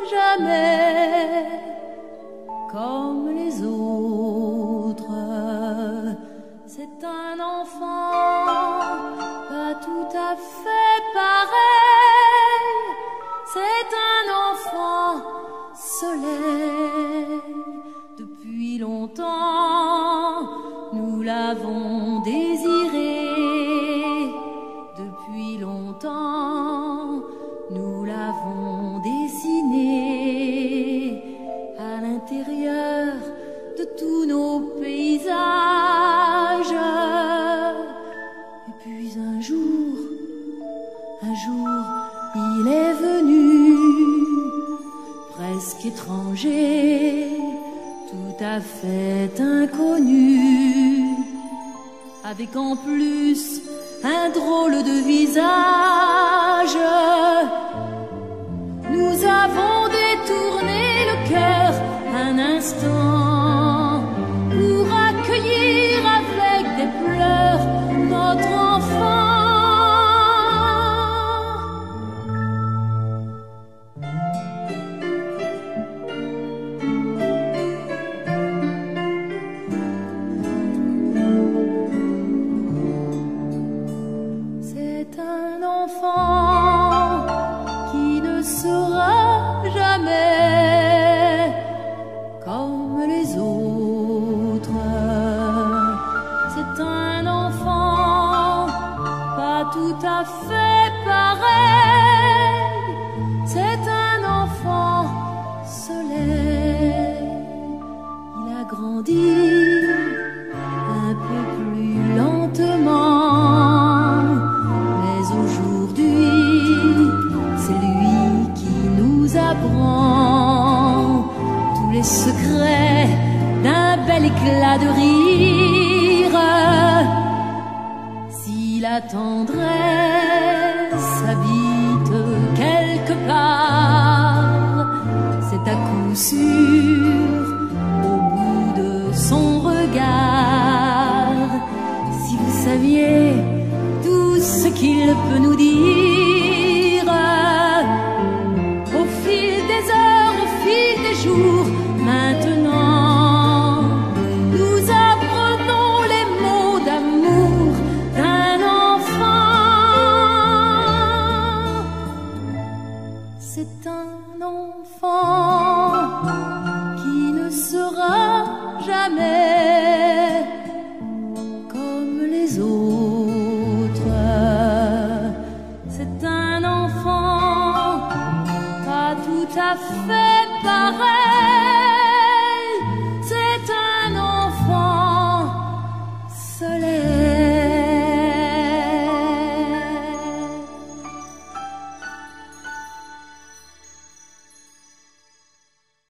jamais comme les autres. C'est un enfant pas tout à fait pareil. C'est un enfant soleil. Depuis longtemps, nous l'avons désiré. Depuis longtemps, nous l'avons dessiné à l'intérieur de tous nos paysages. Et puis un jour, il est venu, presque étranger, tout à fait inconnu, avec en plus un drôle de visage. Nous avons détourné le cœur un instant pour accueillir avec des pleurs notre enfant. C'est un enfant qui ne sera jamais comme les autres. C'est un enfant pas tout à fait pareil. C'est un enfant soleil. Il a grandi un peu plus lentement, mais aujourd'hui c'est lui qui nous apprend tous les secrets d'un bel éclat de rire. Si la tendresse habite quelque part, c'est à coup sûr au bout de son regard. Si vous saviez tout ce qu'il peut nous dire, au fil des heures, au fil des jours, maintenant, nous apprenons les mots d'amour d'un enfant. C'est un enfant qui ne sera jamais comme les autres. C'est un enfant pas tout à fait pareil.